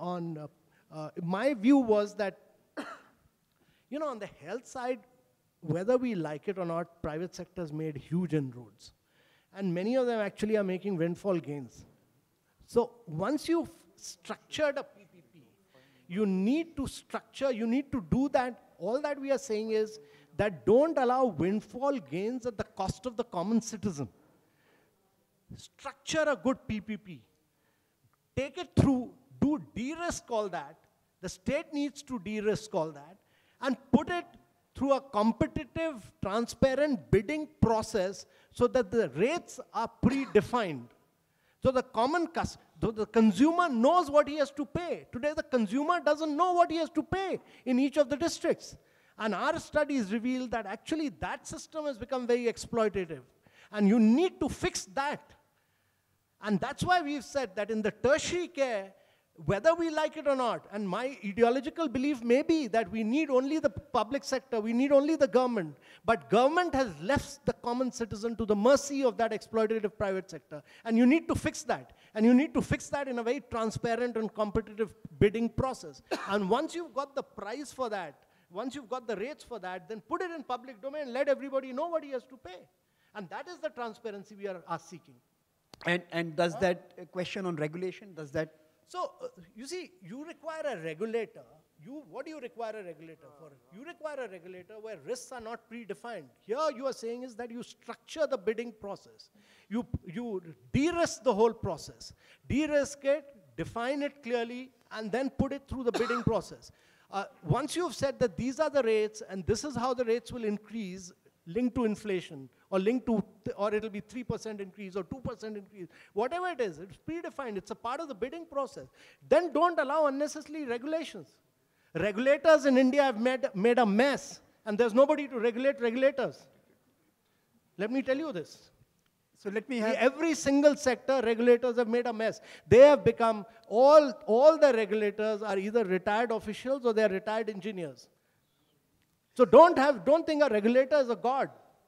my view was that, on the health side, whether we like it or not, private sector's made huge inroads. And many of them actually are making windfall gains. So once you've structured a PPP, you need to structure, you need to do that. All that we are saying is that don't allow windfall gains at the cost of the common citizen. Structure a good PPP. Take it through, do de-risk all that. The state needs to de-risk all that and put it through a competitive, transparent bidding process so that the rates are predefined. So the the consumer knows what he has to pay. Today the consumer doesn't know what he has to pay in each of the districts. And our studies reveal that actually that system has become very exploitative. And you need to fix that. And that's why we've said that in the tertiary care, whether we like it or not, and my ideological belief may be that we need only the public sector, we need only the government, but government has left the common citizen to the mercy of that exploitative private sector. And you need to fix that. And you need to fix that in a very transparent and competitive bidding process. And once you've got the price for that, once you've got the rates for that, then put it in public domain, let everybody know what he has to pay. And that is the transparency we are seeking. And does that question on regulation, does that? So, you see, you require a regulator. What do you require a regulator for? You require a regulator where risks are not predefined. Here you are saying is that you structure the bidding process. You de-risk the whole process. De-risk it, define it clearly, and then put it through the bidding process. Once you've said that these are the rates, and this is how the rates will increase, linked to inflation, or linked to, or it'll be 3% increase, or 2% increase, whatever it is, it's predefined, it's a part of the bidding process. Then don't allow unnecessary regulations. Regulators in India have made a mess, and there's nobody to regulate regulators. Let me tell you this. So let me have... Every single sector, regulators have made a mess. They have become, all the regulators are either retired officials or they're retired engineers. So don't think a regulator is a god.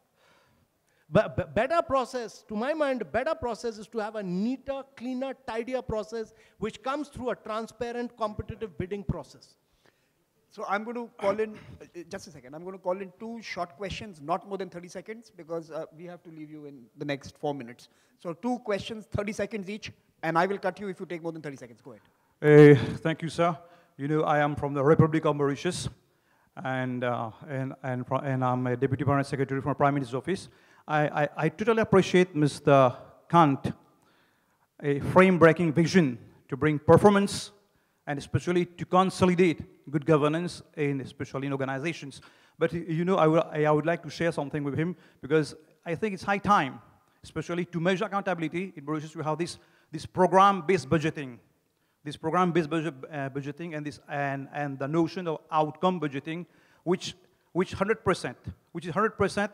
But better process, to my mind, better process is to have a neater, cleaner, tidier process which comes through a transparent, competitive bidding process. So I'm going to call in, just a second, I'm going to call in 2 short questions, not more than 30 seconds, because we have to leave you in the next 4 minutes. So 2 questions, 30 seconds each, and I will cut you if you take more than 30 seconds. Go ahead. Thank you, sir. You know, I am from the Republic of Mauritius, and I'm a Deputy Permanent Secretary from the Prime Minister's Office. I totally appreciate Mr. Kant, a frame-breaking vision to bring performance and especially to consolidate good governance, especially in organizations. But you know, I would like to share something with him because I think it's high time, especially to measure accountability. In Mauritius, we have this program-based budgeting. This program-based budgeting and the notion of outcome budgeting, which is 100%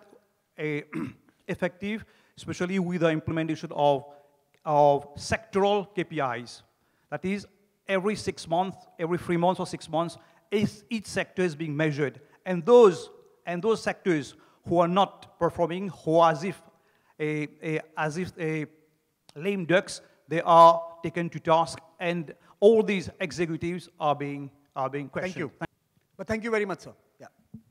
effective, especially with the implementation of sectoral KPIs. That is, every 6 months, every 3 months or 6 months, each sector is being measured. And those sectors who are not performing, who are as if lame ducks, they are taken to task, and all these executives are being questioned. Thank you. But thank you very much, sir. Yeah.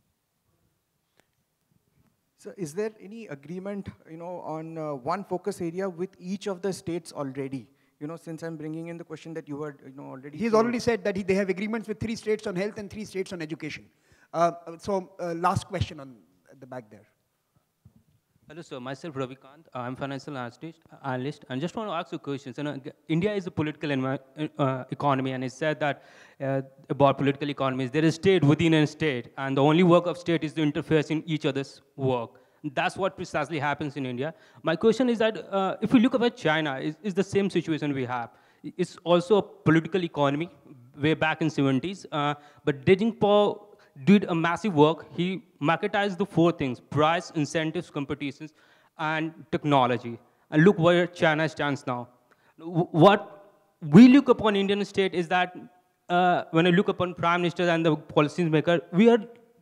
So is there any agreement, on one focus area with each of the states already? Since I'm bringing in the question that you were, already... He's already said that they have agreements with 3 states on health and 3 states on education. Last question on the back there. Hello, sir. Myself, Ravi Kant. I'm financial analyst. I just want to ask you questions. India is a political economy, and it's said that about political economies, there is state within a state, and the only work of state is to interfere in each other's work. That's what precisely happens in India. My question is that if we look at China, it's the same situation we have. It's also a political economy way back in 70s, but Deng Xiaoping did a massive work. He marketized the 4 things: price, incentives, competitions, and technology. And look where China stands now. What we look upon Indian state is that when I look upon prime minister and the policy maker,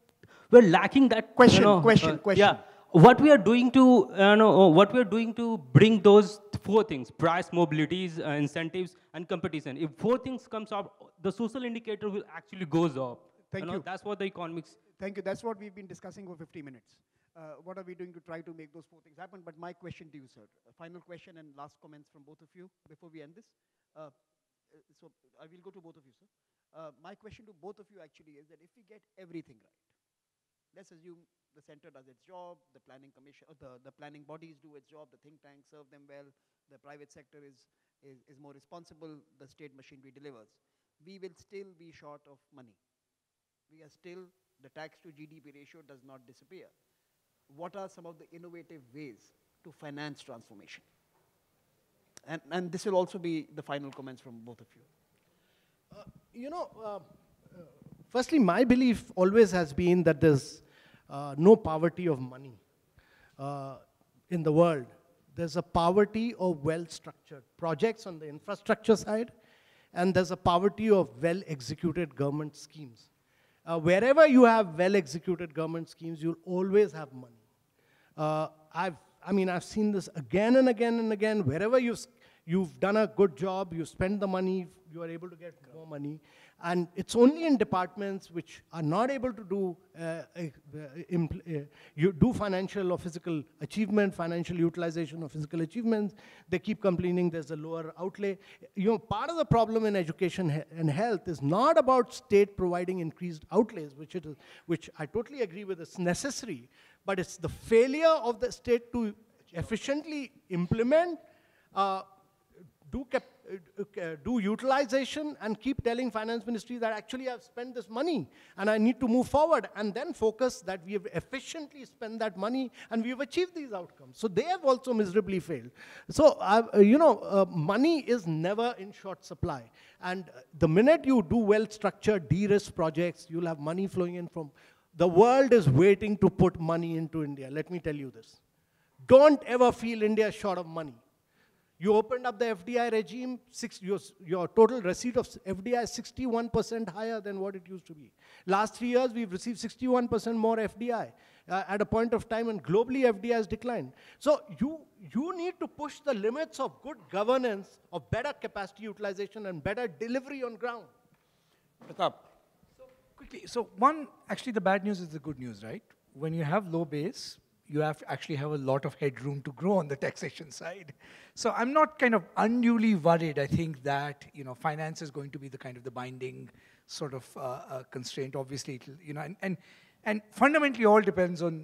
we're lacking that Question. Yeah, what we are doing to what we are doing to bring those four things: price, mobilities, incentives, and competition. If four things comes up, the social indicator will actually goes up. Thank you. That's what the economics. Thank you. That's what we've been discussing for 50 minutes. What are we doing to try to make those four things happen? But my question to you, sir, final question and last comments from both of you before we end this. So I will go to both of you, sir. My question to both of you actually is that if we get everything right, let's assume the center does its job, the planning commission, the planning bodies do its job, the think tanks serve them well, the private sector is more responsible, the state machinery delivers. We will still be short of money. We are still, the tax to GDP ratio does not disappear. What are some of the innovative ways to finance transformation? And this will also be the final comments from both of you. Firstly, my belief always has been that there's no poverty of money in the world. There's a poverty of well-structured projects on the infrastructure side, and there's a poverty of well-executed government schemes. Wherever you have well-executed government schemes, you'll always have money. I've seen this again and again and again. Wherever you've done a good job, you spend the money, you are able to get more money. And it's only in departments which are not able to do financial or physical achievement, financial utilization of physical achievements. They keep complaining there's a lower outlay. Part of the problem in education and health is not about state providing increased outlays, which I totally agree with, it's necessary, but it's the failure of the state to efficiently implement, do utilization, and keep telling finance ministry that actually I've spent this money and I need to move forward, and then focus that we have efficiently spent that money and we have achieved these outcomes. So they have also miserably failed. So, money is never in short supply. And the minute you do well-structured, de-risk projects, you'll have money flowing in from, the world is waiting to put money into India. Let me tell you this. Don't ever feel India is short of money. You opened up the FDI regime, your total receipt of FDI is 61% higher than what it used to be. Last 3 years, we've received 61% more FDI at a point of time when globally FDI has declined. So you need to push the limits of good governance, of better capacity utilization and better delivery on ground. Pratap. So quickly, actually the bad news is the good news, right? When you have low base, you actually have a lot of headroom to grow on the taxation side. So I'm not kind of unduly worried. I think that finance is going to be the binding sort of constraint. Obviously, and fundamentally all depends on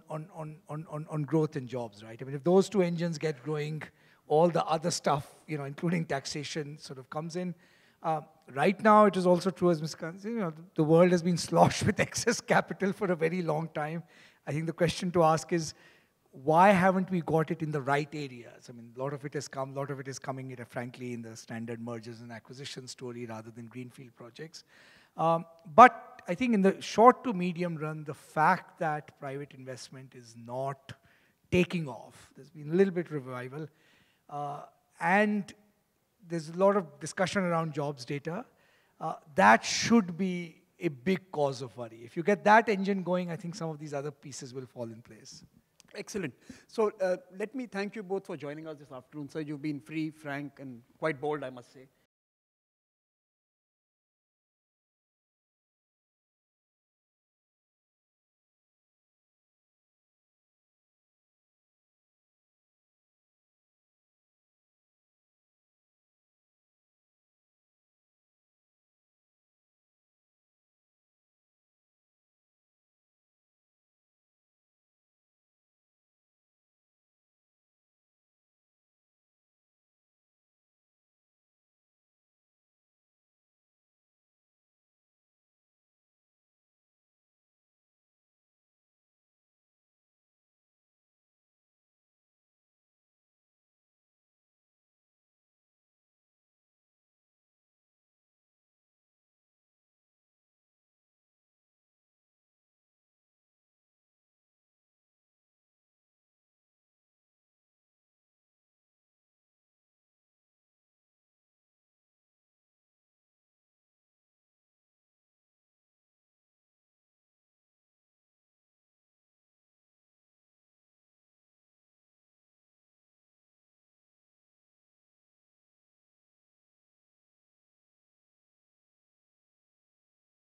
growth and jobs, right? I mean, if those two engines get growing, all the other stuff, including taxation, sort of comes in. Right now, it is also true, as Ms. Kant said, the world has been sloshed with excess capital for a very long time. I think the question to ask is, why haven't we got it in the right areas? I mean, a lot of it has come, a lot of it is coming, frankly, in the standard mergers and acquisition story rather than greenfield projects. But I think in the short to medium run, the fact that private investment is not taking off, there's been a little bit of revival, and there's a lot of discussion around jobs data, that should be a big cause of worry. If you get that engine going, I think some of these other pieces will fall in place. Excellent. So let me thank you both for joining us this afternoon, sir. You've been free, frank, and quite bold, I must say.